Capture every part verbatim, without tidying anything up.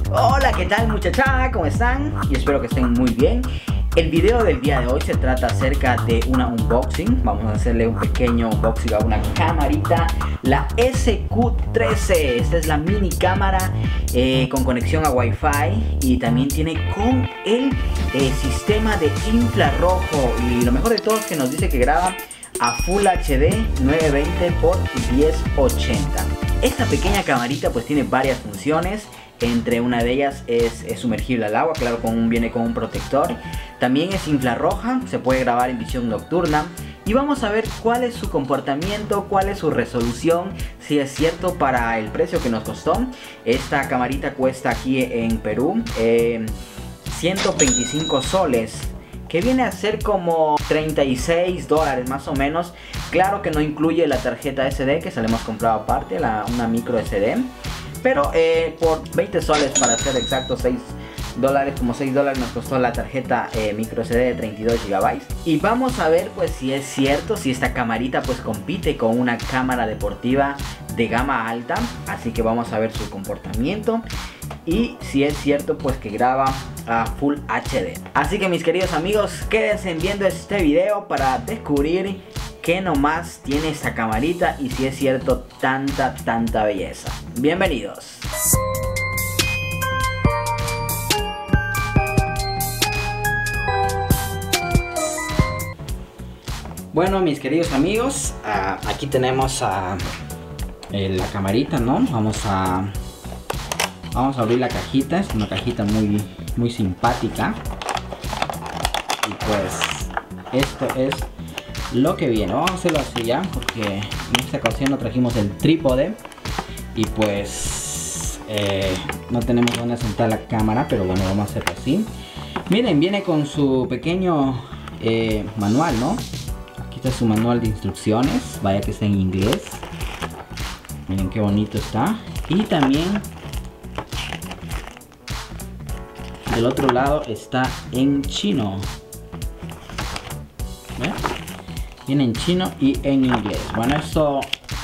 Hola, ¿qué tal muchacha? ¿Cómo están? Y espero que estén muy bien. El video del día de hoy se trata acerca de una unboxing. Vamos a hacerle un pequeño unboxing a una camarita, la S Q trece. Esta es la mini cámara eh, con conexión a Wi-Fi y también tiene con el eh, sistema de infrarrojo. Y lo mejor de todo es que nos dice que graba a Full H D novecientos veinte por mil ochenta. Esta pequeña camarita pues tiene varias funciones. Entre una de ellas es, es sumergible al agua, claro, con un, viene con un protector. También es infrarroja, se puede grabar en visión nocturna. Y vamos a ver cuál es su comportamiento, cuál es su resolución, si es cierto para el precio que nos costó. Esta camarita cuesta aquí en Perú eh, ciento veinticinco soles, que viene a ser como treinta y seis dólares más o menos. Claro que no incluye la tarjeta S D, que se la hemos comprado aparte, la, una micro S D. Pero eh, por veinte soles, para ser exacto, seis dólares, como seis dólares nos costó la tarjeta eh, micro S D de treinta y dos gigabytes. Y vamos a ver pues si es cierto, si esta camarita pues compite con una cámara deportiva de gama alta. Así que vamos a ver su comportamiento y si es cierto pues que graba a Full H D. Así que mis queridos amigos, quédense viendo este video para descubrir qué nomás tiene esta camarita y si es cierto tanta, tanta belleza. Bienvenidos. Bueno, mis queridos amigos, uh, aquí tenemos uh, eh, la camarita, ¿no? Vamos a vamos a abrir la cajita. Es una cajita muy muy simpática. Y pues esto es lo que viene. Vamos a hacerlo así ya, porque en esta ocasión no trajimos el trípode y pues eh, no tenemos dónde sentar la cámara, pero bueno, vamos a hacerlo así. Miren, viene con su pequeño eh, manual, ¿no? Aquí está su manual de instrucciones, vaya que está en inglés. Miren qué bonito está. Y también del otro lado está en chino. ¿Ven? Viene en chino y en inglés. Bueno, esto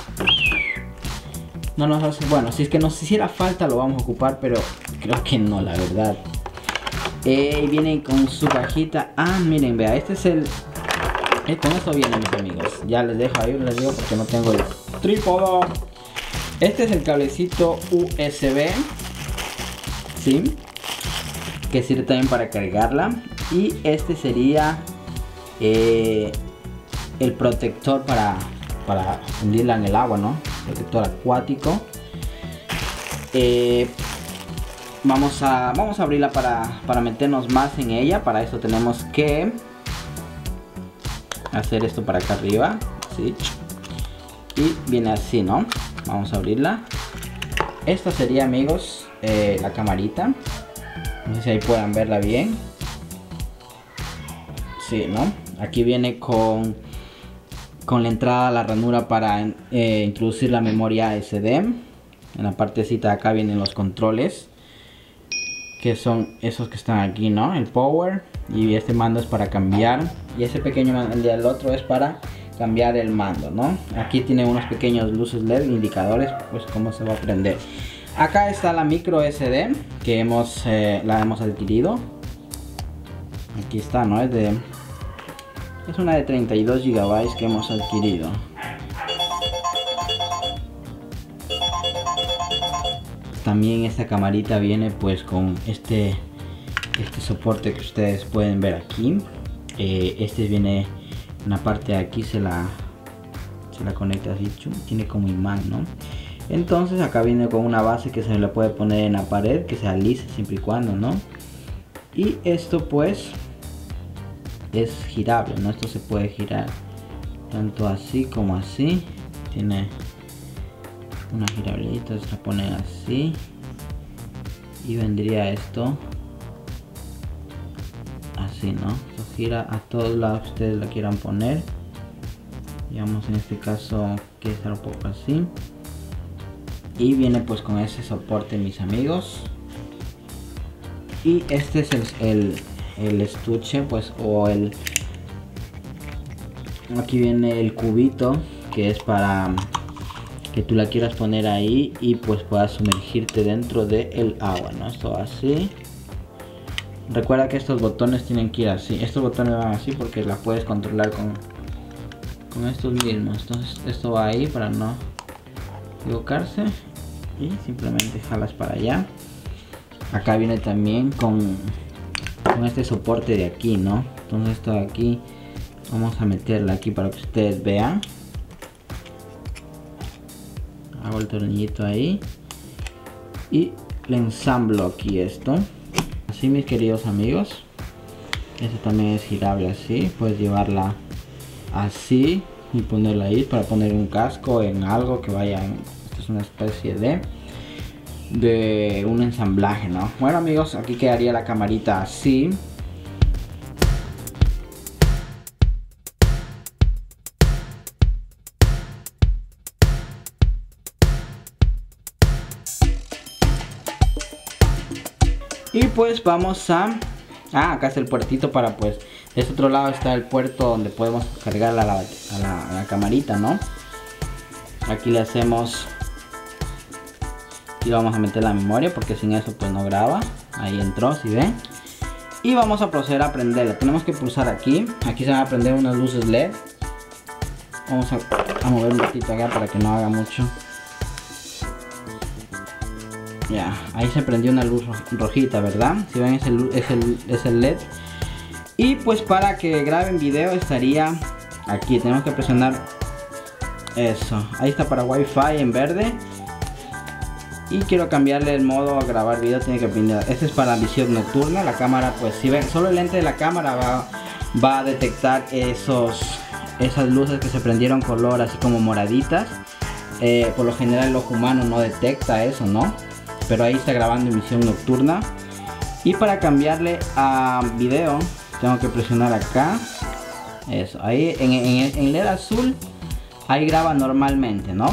no nos hace... Bueno, si es que nos hiciera falta lo vamos a ocupar, pero creo que no, la verdad. Eh, viene con su cajita. Ah, miren, vea, este es el... Eh, con esto viene, mis amigos. Ya les dejo ahí, les digo, porque no tengo el trípode. Este es el cablecito U S B, ¿sí? Que sirve también para cargarla. Y este sería... Eh, el protector para, para hundirla en el agua, ¿no? Protector acuático. Eh, vamos, a, vamos a abrirla para, para meternos más en ella. Para eso tenemos que hacer esto para acá arriba, ¿sí? Y viene así, ¿no? Vamos a abrirla. Esta sería, amigos, eh, la camarita. No sé si ahí puedan verla bien. Sí, ¿no? Aquí viene con con la entrada, la ranura para eh, introducir la memoria S D. En la partecita de acá vienen los controles, que son esos que están aquí, ¿no? El power, y este mando es para cambiar, y ese pequeño, el del otro es para cambiar el mando, ¿no? Aquí tiene unos pequeños luces L E D, indicadores, pues cómo se va a prender. Acá está la micro S D que hemos eh, la hemos adquirido. Aquí está, ¿no? Es de Es una de treinta y dos gigabytes que hemos adquirido. También esta camarita viene pues con este este soporte que ustedes pueden ver aquí. Eh, este viene en la parte de aquí, se la se la conecta así, tiene como imán, ¿no? Entonces acá viene con una base que se le puede poner en la pared, que sea lisa siempre y cuando, ¿no? Y esto pues es girable, ¿no? Esto se puede girar tanto así como así. Tiene una girabilidad, se la ponen así y vendría esto así, ¿no? Esto gira a todos lados que ustedes la quieran poner. Digamos en este caso que está un poco así, y viene pues con ese soporte, mis amigos. Y este es el, el el estuche, pues, o el aquí viene el cubito, que es para que tú la quieras poner ahí y pues puedas sumergirte dentro del agua, ¿no? Esto va así. Recuerda que estos botones tienen que ir así. Estos botones van así porque la puedes controlar con, con estos mismos. Entonces esto va ahí para no equivocarse. Y simplemente jalas para allá. Acá viene también con, con este soporte de aquí, ¿no? Entonces esto de aquí vamos a meterla aquí para que ustedes vean. Hago el tornillito ahí y le ensamblo aquí esto. Así, mis queridos amigos. Este también es girable así. Puedes llevarla así y ponerla ahí para poner un casco en algo que vaya en... Esto es una especie de de un ensamblaje, ¿no? Bueno, amigos, aquí quedaría la camarita así. Y pues vamos a... Ah, acá está el puertito para pues... De este otro lado está el puerto donde podemos cargar a la, a la, a la camarita, ¿no? Aquí le hacemos... Y vamos a meter la memoria porque sin eso pues no graba. Ahí entró, si ven. Y vamos a proceder a prenderla. Tenemos que pulsar aquí. Aquí se van a prender unas luces L E D. Vamos a, a mover un poquito acá para que no haga mucho. Ya, ahí se prendió una luz rojita, ¿verdad? Si ven, es el, es, el, es el L E D. Y pues para que graben video estaría aquí. Tenemos que presionar eso. Ahí está para Wi-Fi en verde. Y quiero cambiarle el modo a grabar video. Tiene que prender. Este es para visión nocturna. La cámara, pues si ven, solo el lente de la cámara va, va a detectar esos, esas luces que se prendieron color así como moraditas. Eh, por lo general el ojo humano no detecta eso, ¿no? Pero ahí está grabando en visión nocturna. Y para cambiarle a video tengo que presionar acá. Eso, ahí en, en, en L E D azul. Ahí graba normalmente, ¿no?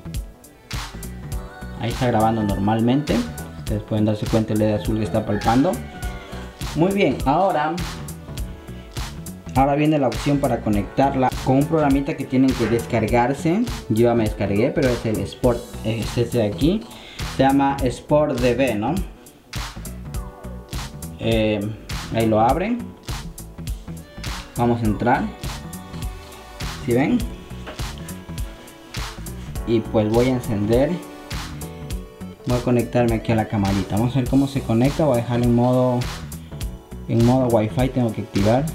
Ahí está grabando normalmente. Ustedes pueden darse cuenta el L E D azul que está palpando. Muy bien, ahora Ahora viene la opción para conectarla con un programita que tienen que descargarse. Yo ya me descargué, pero es el Sport, es este de aquí. Se llama Sport D B, ¿no? Eh, ahí lo abren. Vamos a entrar. ¿Sí ven? Y pues voy a encender. Voy a conectarme aquí a la camarita. Vamos a ver cómo se conecta. Voy a dejar en modo en modo Wi-Fi. Tengo que activar.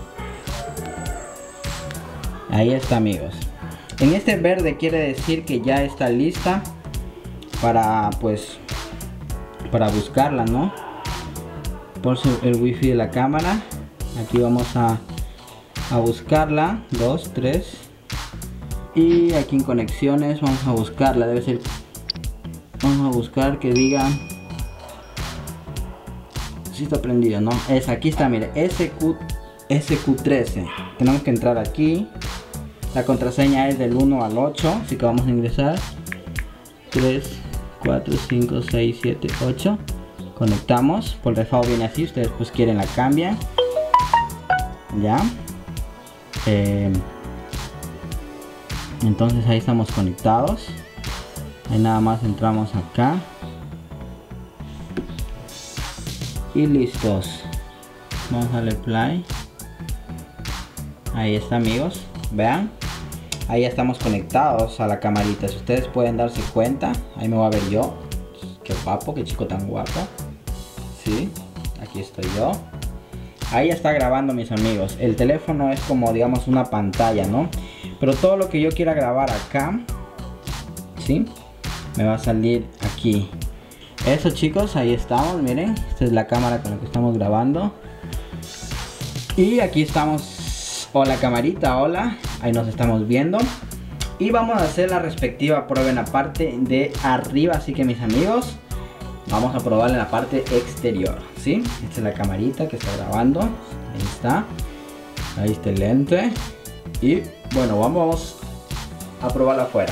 Ahí está, amigos. En este verde quiere decir que ya está lista para pues para buscarla, ¿no? Por el wifi de la cámara. Aquí vamos a, a buscarla. Dos, tres. Y aquí en conexiones vamos a buscarla. Debe ser. Vamos a buscar que diga. Si está prendido, ¿no? Es aquí está, mire. S Q trece. Tenemos que entrar aquí. La contraseña es del uno al ocho. Así que vamos a ingresar. tres, cuatro, cinco, seis, siete, ocho. Conectamos. Por default viene así. Ustedes pues quieren la cambian. Ya. Eh, entonces ahí estamos conectados. Ahí nada más entramos acá. Y listos. Vamos a darle play. Ahí está, amigos. Vean. Ahí ya estamos conectados a la camarita. Si ustedes pueden darse cuenta. Ahí me voy a ver yo. Qué guapo, qué chico tan guapo. Sí. Aquí estoy yo. Ahí está grabando, mis amigos. El teléfono es como, digamos, una pantalla, ¿no? Pero todo lo que yo quiera grabar acá, ¿sí? Me va a salir aquí. Eso, chicos, ahí estamos, miren. Esta es la cámara con la que estamos grabando. Y aquí estamos. Hola, camarita, hola. Ahí nos estamos viendo. Y vamos a hacer la respectiva prueba en la parte de arriba. Así que, mis amigos, vamos a probar en la parte exterior, ¿sí? Esta es la camarita que está grabando. Ahí está. Ahí está el lente. Y bueno, vamos a probarla afuera.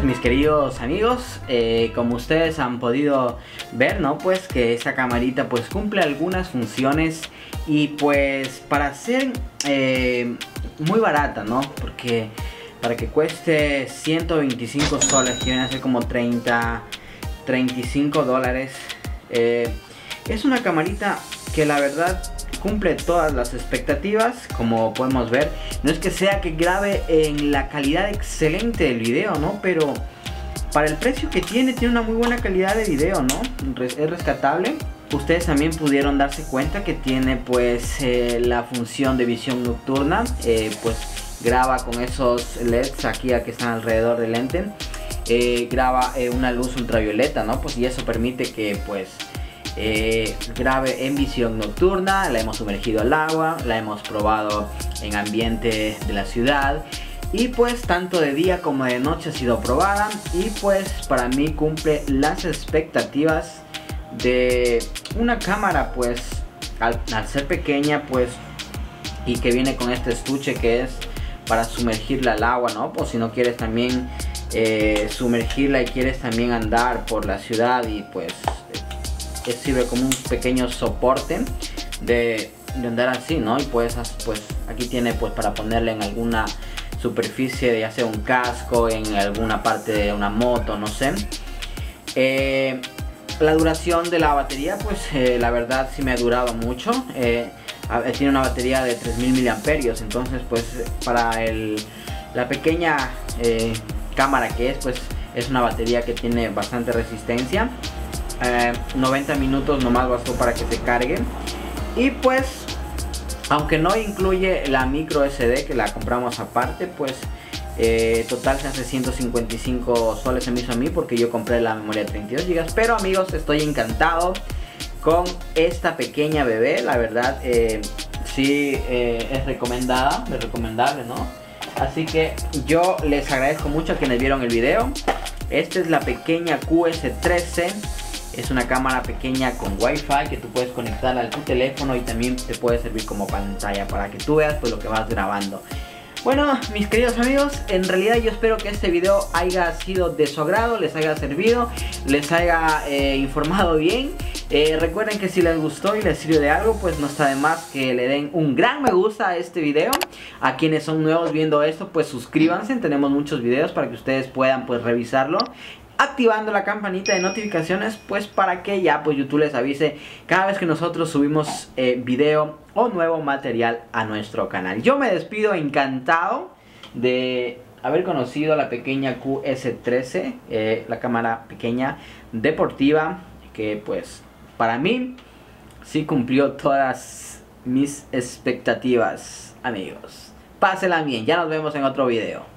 pues mis queridos amigos, eh, como ustedes han podido ver, ¿no? Pues que esta camarita pues cumple algunas funciones y pues para ser eh, muy barata, ¿no? Porque para que cueste ciento veinticinco soles, que vienen a ser como treinta, treinta y cinco dólares, eh, es una camarita que la verdad cumple todas las expectativas. Como podemos ver, no es que sea que grabe en la calidad excelente del video, ¿no? Pero para el precio que tiene, tiene una muy buena calidad de video, ¿no? Es rescatable. Ustedes también pudieron darse cuenta que tiene pues eh, la función de visión nocturna, eh, pues graba con esos L E Ds aquí que están alrededor del lente, eh, graba eh, una luz ultravioleta, ¿no? Pues y eso permite que pues Eh, grabe en visión nocturna. La hemos sumergido al agua, la hemos probado en ambiente de la ciudad y pues tanto de día como de noche ha sido probada y pues para mí cumple las expectativas de una cámara pues al, al ser pequeña pues y que viene con este estuche que es para sumergirla al agua, ¿no? Pues si no quieres también eh, sumergirla y quieres también andar por la ciudad y pues que sirve como un pequeño soporte de, de andar así, ¿no? Y pues, pues aquí tiene pues para ponerle en alguna superficie, ya sea un casco, en alguna parte de una moto, no sé. Eh, la duración de la batería pues eh, la verdad sí me ha durado mucho. Eh, tiene una batería de tres mil miliamperios, entonces pues para el, la pequeña eh, cámara que es, pues es una batería que tiene bastante resistencia. Eh, noventa minutos nomás bastó para que se cargue. Y pues aunque no incluye la micro S D que la compramos aparte, pues eh, total se hace ciento cincuenta y cinco soles se me hizo a mí porque yo compré la memoria treinta y dos gigas. Pero amigos, estoy encantado con esta pequeña bebé. La verdad eh, sí eh, es recomendada, es recomendable, ¿no? Así que yo les agradezco mucho a quienes vieron el video. Esta es la pequeña Q S trece. Es una cámara pequeña con Wi-Fi que tú puedes conectar a tu teléfono y también te puede servir como pantalla para que tú veas pues lo que vas grabando. Bueno, mis queridos amigos, en realidad yo espero que este video haya sido de su agrado, les haya servido, les haya eh, informado bien. Eh, recuerden que si les gustó y les sirvió de algo, pues no está de más que le den un gran me gusta a este video. A quienes son nuevos viendo esto, pues suscríbanse, tenemos muchos videos para que ustedes puedan pues revisarlo, activando la campanita de notificaciones pues para que ya pues YouTube les avise cada vez que nosotros subimos eh, video o nuevo material a nuestro canal. Yo me despido encantado de haber conocido a la pequeña Q S trece, eh, la cámara pequeña deportiva que pues para mí sí cumplió todas mis expectativas, amigos. Pásenla bien, ya nos vemos en otro video.